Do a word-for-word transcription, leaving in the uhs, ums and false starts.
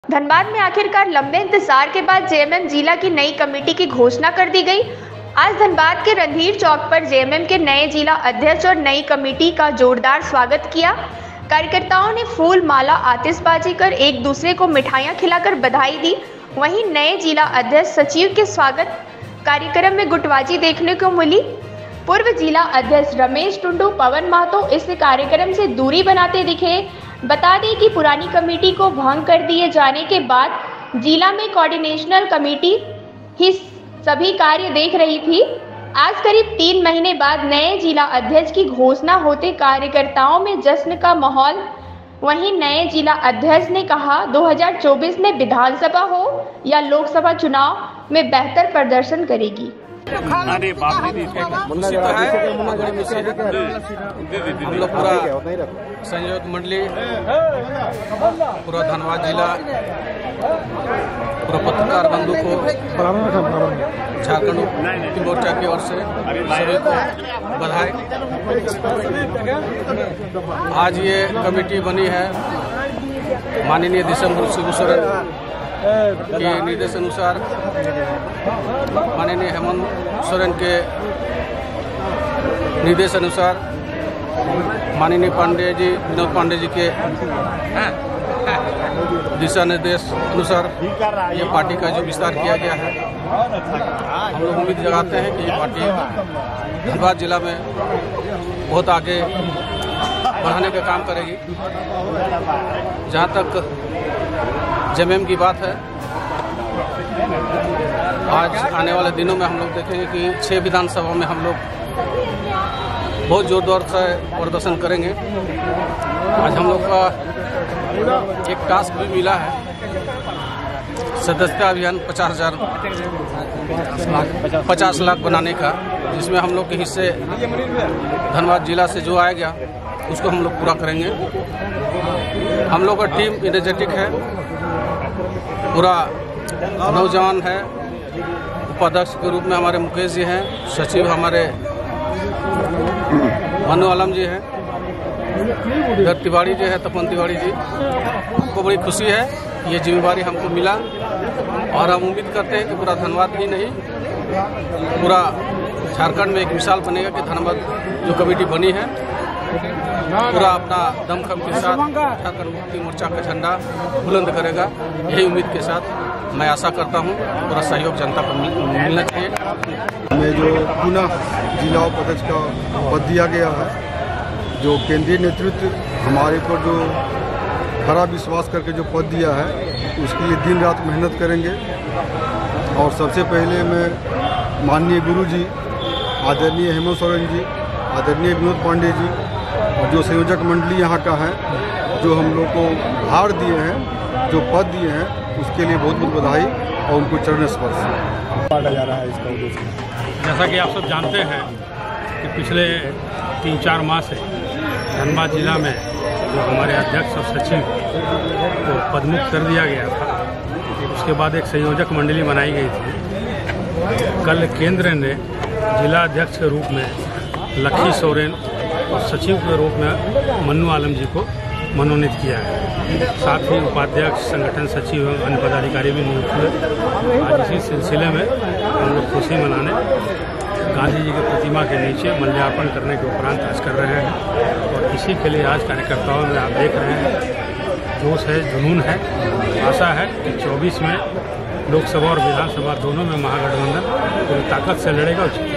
धनबाद में आखिरकार लंबे इंतजार के बाद जेएमएम जिला की नई कमेटी की घोषणा कर दी गई। आज धनबाद के रणधीर चौक पर जेएमएम के नए जिला अध्यक्ष और नई कमेटी का जोरदार स्वागत किया। कार्यकर्ताओं ने फूल माला आतिशबाजी कर एक दूसरे को मिठाइयां खिलाकर बधाई दी। वहीं नए जिला अध्यक्ष सचिव के स्वागत कार्यक्रम में गुटबाजी देखने को मिली। पूर्व जिला अध्यक्ष रमेश टुंडू पवन महतो इस कार्यक्रम से दूरी बनाते दिखे। बता दें कि पुरानी कमेटी को भंग कर दिए जाने के बाद जिला में कोऑर्डिनेशनल कमेटी ही सभी कार्य देख रही थी। आज करीब तीन महीने बाद नए जिला अध्यक्ष की घोषणा होते कार्यकर्ताओं में जश्न का माहौल। वहीं नए जिला अध्यक्ष ने कहा दो हज़ार चौबीस में विधानसभा हो या लोकसभा चुनाव में बेहतर प्रदर्शन करेगी। अरे बाप रे, हम लोग पूरा संयोजक मंडली, पूरा धनबाद जिला, पूरा पत्रकार बंधु को झारखंड मुक्ति मोर्चा की ओर से सभी को बधाई। आज ये कमेटी बनी है माननीय दिसंबर शिबू सोरेन के निर्देश अनुसार, माननीय हेमंत सोरेन के निर्देश अनुसार, माननीय पांडे जी विनोद पांडे जी के दिशा निर्देश अनुसार ये पार्टी का जो विस्तार किया गया है। हम लोग उम्मीद जगाते हैं कि ये पार्टी धनबाद जिला में बहुत आगे बढ़ाने का काम करेगी। जहाँ तक जेएमएम की बात है, आज आने वाले दिनों में हम लोग देखेंगे कि छह विधानसभा में हम लोग बहुत जोर जोर से प्रदर्शन करेंगे। आज हम लोग का एक टास्क भी मिला है, सदस्यता अभियान पचास हजार पचास लाख बनाने का, जिसमें हम लोग के हिस्से धनबाद जिला से जो आया गया उसको हम लोग पूरा करेंगे। हम लोग का टीम एनर्जेटिक है, पूरा नौजवान है। उपाध्यक्ष के रूप में हमारे मुकेश जी हैं, सचिव हमारे मनु आलम जी हैं, इधर तिवारी जी है, तपन तिवारी जी। हमको बड़ी खुशी है ये जिम्मेवारी हमको मिला और हम उम्मीद करते हैं कि पूरा धनबाद ही नहीं, पूरा झारखंड में एक मिसाल बनेगा कि धनबाद जो कमेटी बनी है पूरा अपना दमखम के साथ झारखंड मुक्ति मोर्चा का झंडा बुलंद करेगा। यही उम्मीद के साथ मैं आशा करता हूँ पूरा सहयोग जनता को मिलना चाहिए। हमें जो पुनः जिला उपाध्यक्ष का पद दिया गया है, जो केंद्रीय नेतृत्व हमारे पर जो खरा विश्वास करके जो पद दिया है, उसके लिए दिन रात मेहनत करेंगे। और सबसे पहले मैं माननीय गुरु जी, आदरणीय हेमंत सोरेन जी, आदरणीय विनोद पांडे जी और जो संयोजक मंडली यहाँ का है, जो हम लोग को भार दिए हैं, जो पद दिए हैं, उसके लिए बहुत बहुत बधाई और उनको चरण स्पर्श बांटा जा रहा है इसका उद्देश्य। जैसा कि आप सब जानते हैं कि पिछले तीन चार माह से धनबाद जिला में जो हमारे अध्यक्ष और सचिव को पदमुक्त कर दिया गया था, उसके बाद एक संयोजक मंडली बनाई गई थी। कल केंद्र ने जिला अध्यक्ष के रूप में लखी सोरेन और सचिव के रूप में मनु आलम जी को मनोनीत किया है। साथ ही उपाध्यक्ष, संगठन सचिव एवं अन्य पदाधिकारी भी नियुक्त हुए। आज इसी सिलसिले में हम लोग खुशी मनाने गांधी जी की प्रतिमा के नीचे माल्यार्पण करने के उपरांत आज कर रहे हैं और इसी के लिए आज कार्यकर्ताओं में आप देख रहे हैं जोश है, जुनून है। आशा है कि चौबीस में लोकसभा और विधानसभा दोनों में महागठबंधन पूरी ताकत से लड़ेगा और